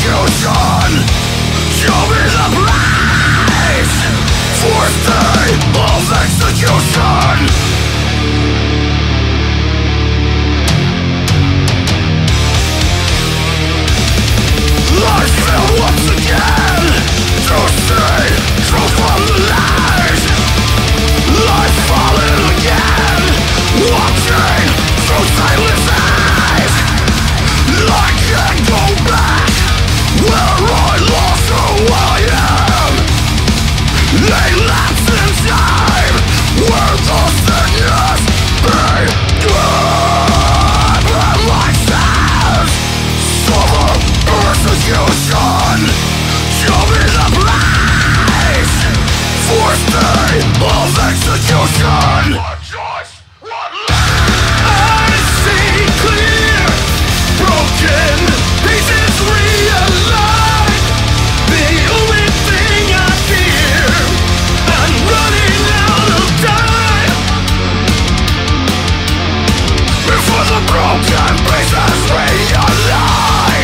execution. Show me the price. Fourth day of execution. I feel once again to see truth from the lies. I've fallen again, watching through silence eyes. I can't go back where I lost who I am. A lapse in time where the sickness began. And my sins suffer persecution. Show me the price. Fourth day of execution. One choice, one life. I see clear. Broken pieces realigned. The only thing I fear, I'm running out of time. Before the broken pieces realign,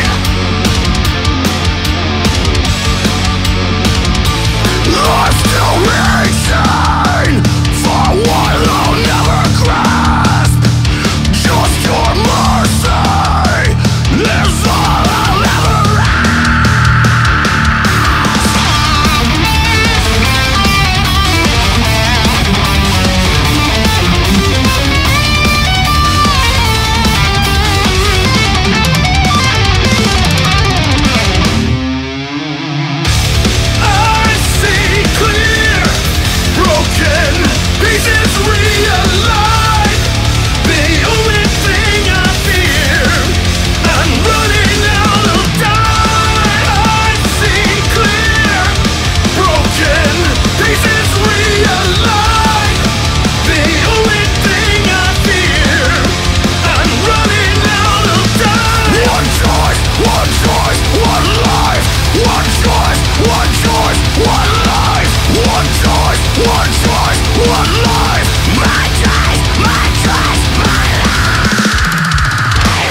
I'm still reaching for what I'll never grasp. Just your mercy is all I'll ever I see clear. Broken pieces realigned. The only thing I fear, I'm running out of time. I see clear. Broken pieces realigned. The only thing I fear, I'm running out of time. One choice, one life. One choice, one life. One choice, one life. My choice, my life.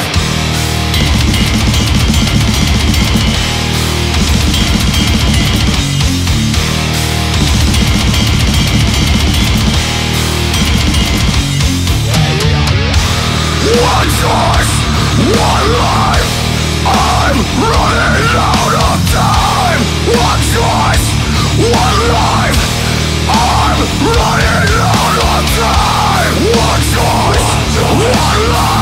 One choice, one life. I'm running out of time. One choice, one life. I'm running out of time. One choice, one life.